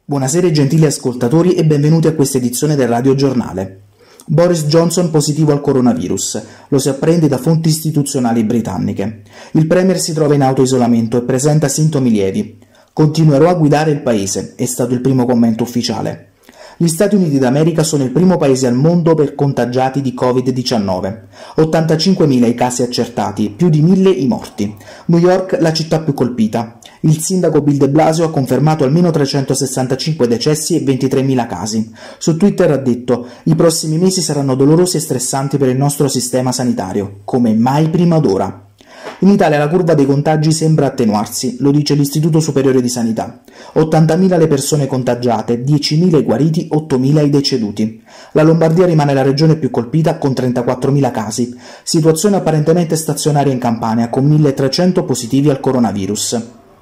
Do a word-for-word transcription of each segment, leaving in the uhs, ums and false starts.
Buonasera gentili ascoltatori e benvenuti a questa edizione del Radio Giornale. Boris Johnson positivo al coronavirus, lo si apprende da fonti istituzionali britanniche. Il premier si trova in autoisolamento e presenta sintomi lievi. Continuerò a guidare il paese, è stato il primo commento ufficiale. Gli Stati Uniti d'America sono il primo paese al mondo per contagiati di covid diciannove. ottantacinquemila i casi accertati, più di mille i morti. New York la città più colpita. Il sindaco Bill de Blasio ha confermato almeno trecentosessantacinque decessi e ventitremila casi. Su Twitter ha detto: i prossimi mesi saranno dolorosi e stressanti per il nostro sistema sanitario, come mai prima d'ora. In Italia la curva dei contagi sembra attenuarsi, lo dice l'Istituto Superiore di Sanità. ottantamila le persone contagiate, diecimila i guariti, ottomila i deceduti. La Lombardia rimane la regione più colpita con trentaquattromila casi. Situazione apparentemente stazionaria in Campania con milletrecento positivi al coronavirus.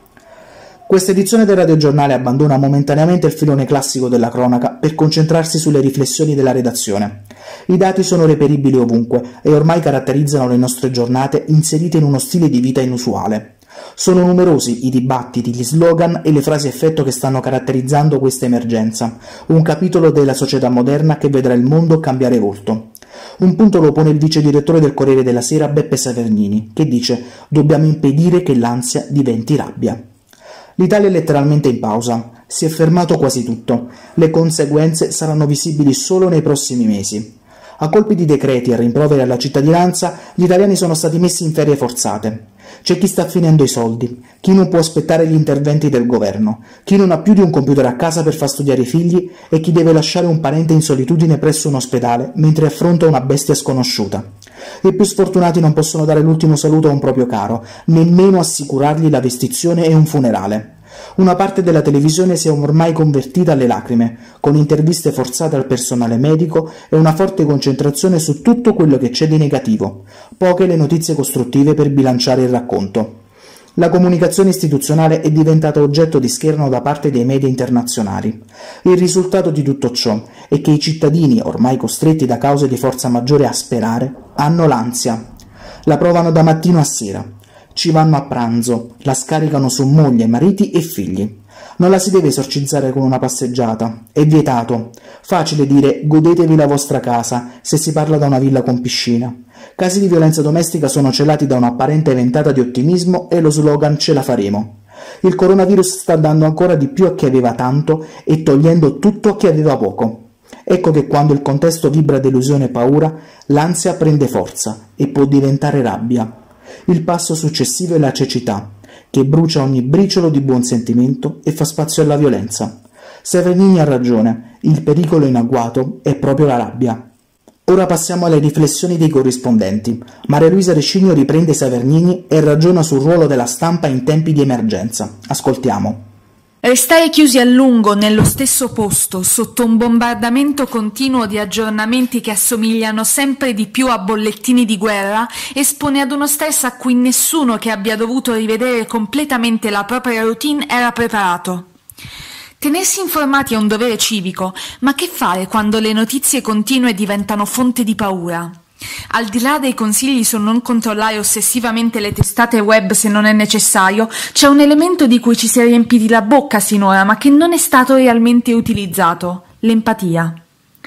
Questa edizione del radiogiornale abbandona momentaneamente il filone classico della cronaca per concentrarsi sulle riflessioni della redazione. I dati sono reperibili ovunque e ormai caratterizzano le nostre giornate inserite in uno stile di vita inusuale. Sono numerosi i dibattiti, gli slogan e le frasi effetto che stanno caratterizzando questa emergenza, un capitolo della società moderna che vedrà il mondo cambiare volto. Un punto lo pone il vice direttore del Corriere della Sera Beppe Severnini, che dice: dobbiamo impedire che l'ansia diventi rabbia. L'Italia è letteralmente in pausa, si è fermato quasi tutto, le conseguenze saranno visibili solo nei prossimi mesi. A colpi di decreti e rimproveri alla cittadinanza, gli italiani sono stati messi in ferie forzate. C'è chi sta finendo i soldi, chi non può aspettare gli interventi del governo, chi non ha più di un computer a casa per far studiare i figli e chi deve lasciare un parente in solitudine presso un ospedale mentre affronta una bestia sconosciuta. I più sfortunati non possono dare l'ultimo saluto a un proprio caro, nemmeno assicurargli la vestizione e un funerale. Una parte della televisione si è ormai convertita alle lacrime, con interviste forzate al personale medico e una forte concentrazione su tutto quello che c'è di negativo, poche le notizie costruttive per bilanciare il racconto. La comunicazione istituzionale è diventata oggetto di scherno da parte dei media internazionali. Il risultato di tutto ciò è che i cittadini, ormai costretti da cause di forza maggiore a sperare, hanno l'ansia. La provano da mattino a sera. Ci vanno a pranzo, la scaricano su moglie, mariti e figli. Non la si deve esorcizzare con una passeggiata, è vietato. Facile dire godetevi la vostra casa se si parla da una villa con piscina. Casi di violenza domestica sono celati da un'apparente ventata di ottimismo e lo slogan ce la faremo. Il coronavirus sta dando ancora di più a chi aveva tanto e togliendo tutto a chi aveva poco. Ecco che quando il contesto vibra delusione e paura, l'ansia prende forza e può diventare rabbia. Il passo successivo è la cecità, che brucia ogni briciolo di buon sentimento e fa spazio alla violenza. Severnini ha ragione, il pericolo in agguato è proprio la rabbia. Ora passiamo alle riflessioni dei corrispondenti. Maria Luisa Rescigno riprende Severnini e ragiona sul ruolo della stampa in tempi di emergenza. Ascoltiamo. Restare chiusi a lungo nello stesso posto, sotto un bombardamento continuo di aggiornamenti che assomigliano sempre di più a bollettini di guerra, espone ad uno stress a cui nessuno che abbia dovuto rivedere completamente la propria routine era preparato. Tenersi informati è un dovere civico, ma che fare quando le notizie continue diventano fonte di paura? Al di là dei consigli su non controllare ossessivamente le testate web se non è necessario, c'è un elemento di cui ci si è riempiti la bocca sinora ma che non è stato realmente utilizzato: l'empatia.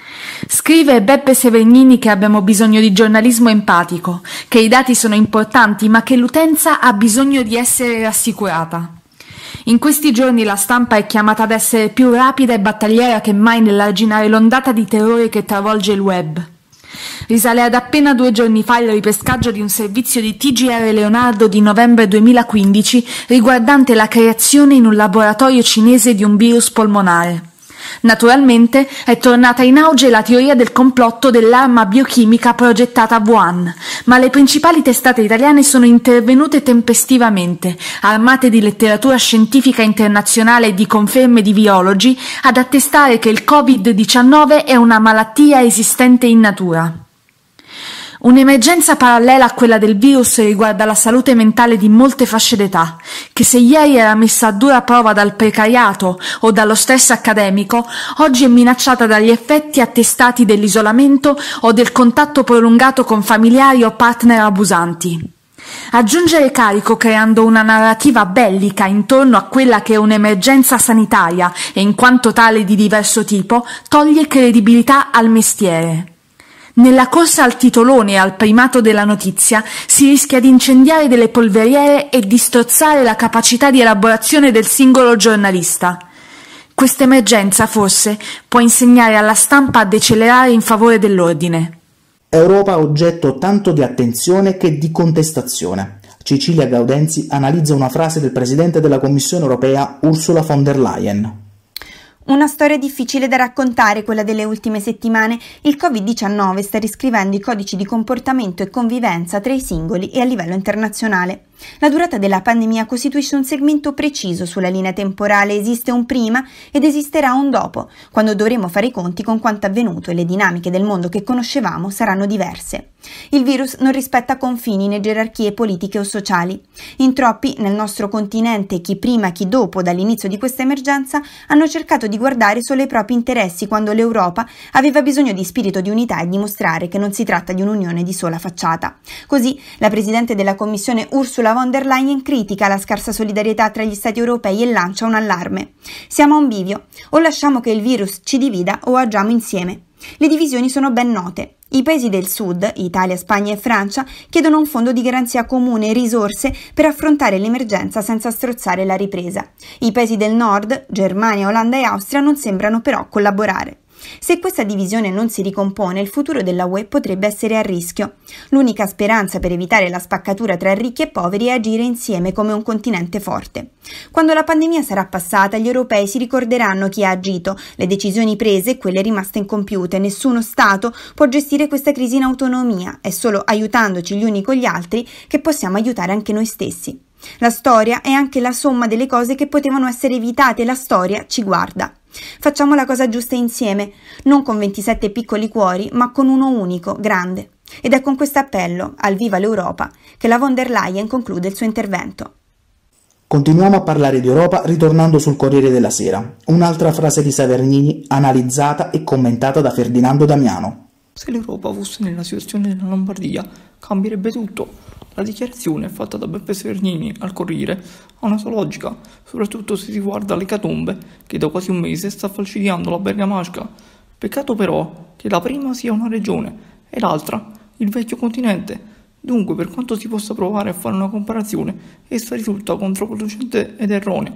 Scrive Beppe Severnini che abbiamo bisogno di giornalismo empatico, che i dati sono importanti ma che l'utenza ha bisogno di essere rassicurata. In questi giorni la stampa è chiamata ad essere più rapida e battagliera che mai nell'arginare l'ondata di terrore che travolge il web. Risale ad appena due giorni fa il ripescaggio di un servizio di T G R Leonardo di novembre duemilaquindici riguardante la creazione in un laboratorio cinese di un virus polmonare. Naturalmente è tornata in auge la teoria del complotto dell'arma biochimica progettata a Wuhan, ma le principali testate italiane sono intervenute tempestivamente, armate di letteratura scientifica internazionale e di conferme di virologi, ad attestare che il covid diciannove è una malattia esistente in natura. Un'emergenza parallela a quella del virus riguarda la salute mentale di molte fasce d'età, che se ieri era messa a dura prova dal precariato o dallo stress accademico, oggi è minacciata dagli effetti attestati dell'isolamento o del contatto prolungato con familiari o partner abusanti. Aggiungere carico creando una narrativa bellica intorno a quella che è un'emergenza sanitaria e in quanto tale di diverso tipo toglie credibilità al mestiere. Nella corsa al titolone e al primato della notizia si rischia di incendiare delle polveriere e di strozzare la capacità di elaborazione del singolo giornalista. Questa emergenza, forse, può insegnare alla stampa a decelerare in favore dell'ordine. Europa oggetto tanto di attenzione che di contestazione. Cecilia Gaudenzi analizza una frase del Presidente della Commissione europea Ursula von der Leyen. Una storia difficile da raccontare, quella delle ultime settimane. Il covid diciannove sta riscrivendo i codici di comportamento e convivenza tra i singoli e a livello internazionale. La durata della pandemia costituisce un segmento preciso sulla linea temporale, esiste un prima ed esisterà un dopo, quando dovremo fare i conti con quanto avvenuto e le dinamiche del mondo che conoscevamo saranno diverse. Il virus non rispetta confini né gerarchie politiche o sociali. In troppi, nel nostro continente, chi prima chi dopo dall'inizio di questa emergenza, hanno cercato di guardare solo ai propri interessi quando l'Europa aveva bisogno di spirito di unità e dimostrare che non si tratta di un'unione di sola facciata. Così, la Presidente della Commissione Ursula von der Leyen critica la scarsa solidarietà tra gli Stati europei e lancia un allarme. Siamo a un bivio, o lasciamo che il virus ci divida o agiamo insieme. Le divisioni sono ben note. I paesi del sud, Italia, Spagna e Francia, chiedono un fondo di garanzia comune e risorse per affrontare l'emergenza senza strozzare la ripresa. I paesi del nord, Germania, Olanda e Austria, non sembrano però collaborare. Se questa divisione non si ricompone, il futuro della U E potrebbe essere a rischio. L'unica speranza per evitare la spaccatura tra ricchi e poveri è agire insieme come un continente forte. Quando la pandemia sarà passata, gli europei si ricorderanno chi ha agito, le decisioni prese e quelle rimaste incompiute. Nessuno Stato può gestire questa crisi in autonomia, è solo aiutandoci gli uni con gli altri che possiamo aiutare anche noi stessi. La storia è anche la somma delle cose che potevano essere evitate e la storia ci guarda. Facciamo la cosa giusta insieme, non con ventisette piccoli cuori, ma con uno unico, grande. Ed è con questo appello al Viva l'Europa che la von der Leyen conclude il suo intervento. Continuiamo a parlare di Europa ritornando sul Corriere della Sera. Un'altra frase di Savernini analizzata e commentata da Ferdinando Damiano. Se l'Europa fosse nella situazione della Lombardia, cambierebbe tutto. La dichiarazione fatta da Beppe Savernini al Corriere ha una sua logica, soprattutto se si guarda l'ecatombe che da quasi un mese sta falcidiando la Bergamasca. Peccato però che la prima sia una regione e l'altra il vecchio continente. Dunque, per quanto si possa provare a fare una comparazione, essa risulta controproducente ed erronea.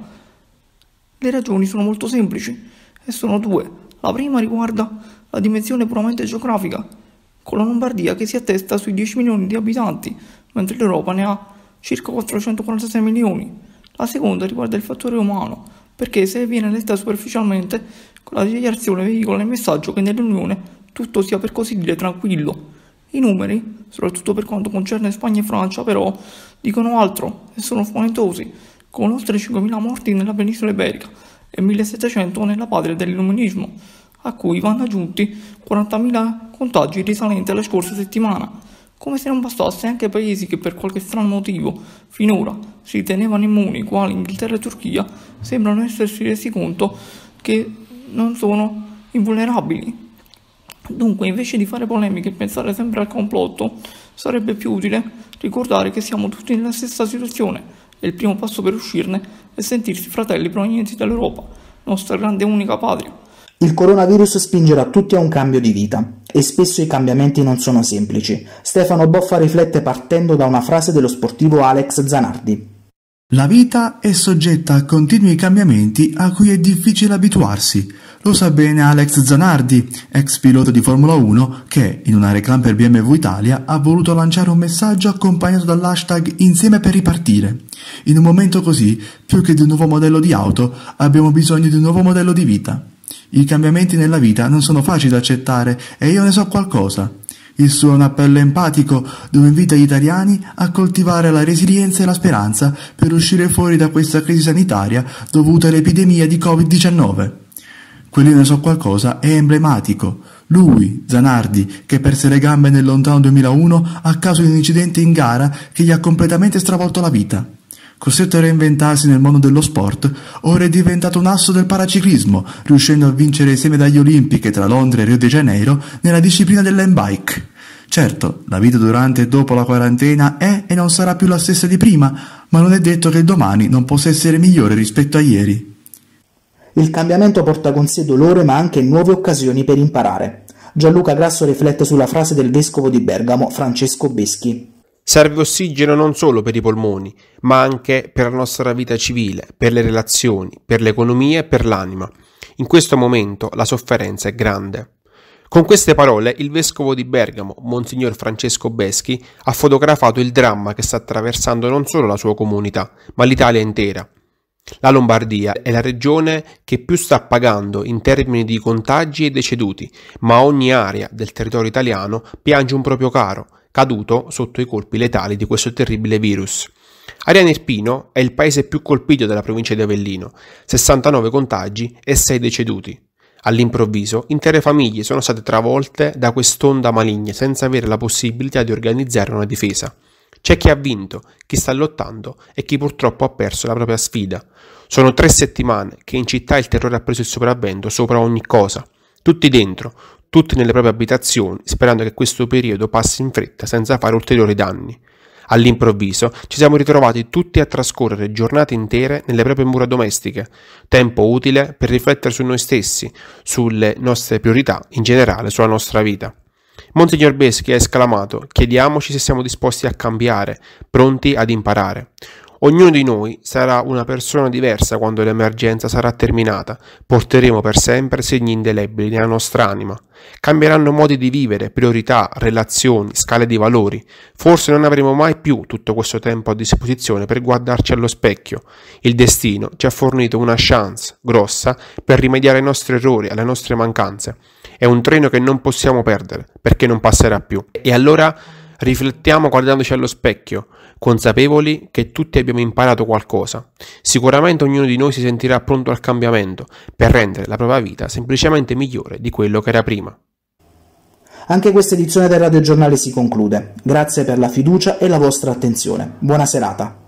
Le ragioni sono molto semplici e sono due. La prima riguarda la dimensione puramente geografica, con la Lombardia che si attesta sui dieci milioni di abitanti, mentre l'Europa ne ha circa quattrocentoquarantasei milioni. La seconda riguarda il fattore umano, perché se viene letta superficialmente, la dichiarazione veicola il messaggio che nell'Unione tutto sia per così dire tranquillo. I numeri, soprattutto per quanto concerne Spagna e Francia, però, dicono altro e sono spaventosi, con oltre cinquemila morti nella penisola iberica e millesettecento nella patria dell'illuminismo, a cui vanno aggiunti quarantamila contagi risalenti alla scorsa settimana. Come se non bastasse, anche paesi che per qualche strano motivo finora si ritenevano immuni, quali Inghilterra e Turchia, sembrano essersi resi conto che non sono invulnerabili. Dunque, invece di fare polemiche e pensare sempre al complotto, sarebbe più utile ricordare che siamo tutti nella stessa situazione e il primo passo per uscirne è sentirsi fratelli provenienti dall'Europa, nostra grande e unica patria. Il coronavirus spingerà tutti a un cambio di vita e spesso i cambiamenti non sono semplici. Stefano Boffa riflette partendo da una frase dello sportivo Alex Zanardi. La vita è soggetta a continui cambiamenti a cui è difficile abituarsi. Lo sa bene Alex Zanardi, ex pilota di Formula uno, che, in una reclame per B M W Italia, ha voluto lanciare un messaggio accompagnato dall'hashtag Insieme per ripartire. In un momento così, più che di un nuovo modello di auto, abbiamo bisogno di un nuovo modello di vita. I cambiamenti nella vita non sono facili da accettare e io ne so qualcosa. Il suo è un appello empatico dove invita gli italiani a coltivare la resilienza e la speranza per uscire fuori da questa crisi sanitaria dovuta all'epidemia di covid diciannove. Quello ne so qualcosa è emblematico. Lui, Zanardi, che perse le gambe nel lontano duemilauno a causa di un incidente in gara che gli ha completamente stravolto la vita. Costretto a reinventarsi nel mondo dello sport, ora è diventato un asso del paraciclismo, riuscendo a vincere sei medaglie olimpiche tra Londra e Rio de Janeiro nella disciplina dell'handbike. Certo, la vita durante e dopo la quarantena è e non sarà più la stessa di prima, ma non è detto che il domani non possa essere migliore rispetto a ieri. Il cambiamento porta con sé dolore ma anche nuove occasioni per imparare. Gianluca Grasso riflette sulla frase del vescovo di Bergamo, Francesco Beschi. Serve ossigeno non solo per i polmoni, ma anche per la nostra vita civile, per le relazioni, per l'economia e per l'anima. In questo momento la sofferenza è grande. Con queste parole il vescovo di Bergamo, Monsignor Francesco Beschi, ha fotografato il dramma che sta attraversando non solo la sua comunità, ma l'Italia intera. La Lombardia è la regione che più sta pagando in termini di contagi e deceduti, ma ogni area del territorio italiano piange un proprio caro, caduto sotto i colpi letali di questo terribile virus. Ariano Irpino è il paese più colpito della provincia di Avellino, sessantanove contagi e sei deceduti. All'improvviso, intere famiglie sono state travolte da quest'onda maligna senza avere la possibilità di organizzare una difesa. C'è chi ha vinto, chi sta lottando e chi purtroppo ha perso la propria sfida. Sono tre settimane che in città il terrore ha preso il sopravvento sopra ogni cosa. Tutti dentro, tutti nelle proprie abitazioni, sperando che questo periodo passi in fretta senza fare ulteriori danni. All'improvviso ci siamo ritrovati tutti a trascorrere giornate intere nelle proprie mura domestiche, tempo utile per riflettere su noi stessi, sulle nostre priorità, in generale sulla nostra vita. Monsignor Beschi ha esclamato: chiediamoci se siamo disposti a cambiare, pronti ad imparare. Ognuno di noi sarà una persona diversa quando l'emergenza sarà terminata, porteremo per sempre segni indelebili nella nostra anima. Cambieranno modi di vivere, priorità, relazioni, scale di valori. Forse non avremo mai più tutto questo tempo a disposizione per guardarci allo specchio. Il destino ci ha fornito una chance grossa per rimediare ai nostri errori, alle nostre mancanze. È un treno che non possiamo perdere, perché non passerà più. E allora riflettiamo guardandoci allo specchio, consapevoli che tutti abbiamo imparato qualcosa. Sicuramente ognuno di noi si sentirà pronto al cambiamento per rendere la propria vita semplicemente migliore di quello che era prima. Anche questa edizione del Radio Giornale si conclude. Grazie per la fiducia e la vostra attenzione. Buona serata.